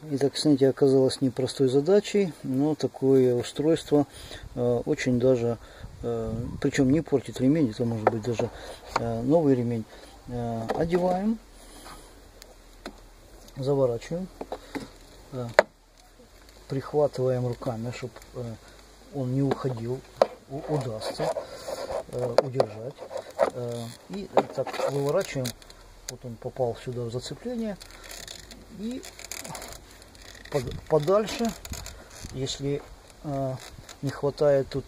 Итак, снятие оказалось непростой задачей, но такое устройство очень даже, причем не портит ремень, это может быть даже новый ремень. Одеваем, заворачиваем, прихватываем руками, чтобы он не уходил, удастся удержать. И так выворачиваем, вот он попал сюда в зацепление, и подальше, если не хватает тут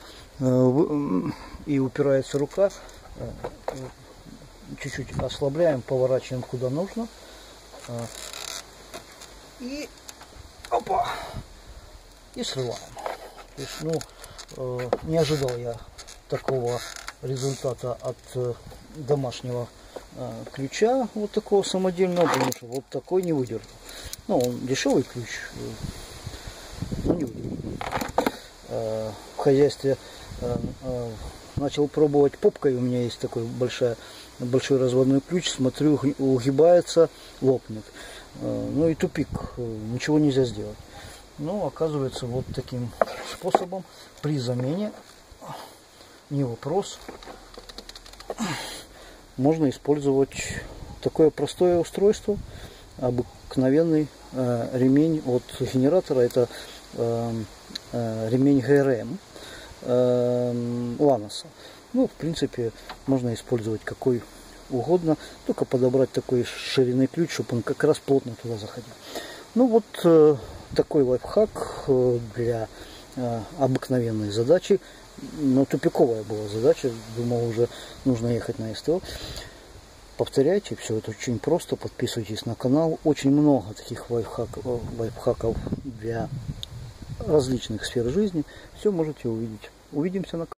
и упирается рука, чуть-чуть ослабляем, поворачиваем куда нужно, и опа, и срываем. То есть, ну, не ожидал я такого результата от домашнего ключа, вот такого самодельного, потому что вот такой не выдержал. Ну, он дешевый ключ, но не выдержал. В хозяйстве начал пробовать попкой, у меня есть такой большой разводной ключ, смотрю, угибается, лопнет. Ну и тупик, ничего нельзя сделать. Но оказывается, вот таким способом при замене, не вопрос, можно использовать такое простое устройство, обыкновенный ремень от генератора. Это ремень ГРМ Ланоса. Ну, в принципе, можно использовать какой угодно, только подобрать такой ширины ключ, чтобы он как раз плотно туда заходил. Ну вот такой лайфхак для обыкновенной задачи. Но тупиковая была задача, думал, уже нужно ехать на СТО. Повторяйте, все это очень просто, подписывайтесь на канал. Очень много таких лайфхаков для различных сфер жизни. Все можете увидеть. Увидимся на канале.